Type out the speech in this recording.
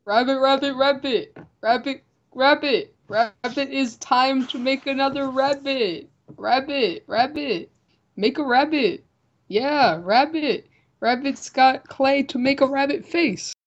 Rabbit, rabbit, rabbit. Rabbit, rabbit. Rabbit is time to make another rabbit. Rabbit, rabbit. Make a rabbit. Yeah, rabbit. Rabbit's got clay to make a rabbit face.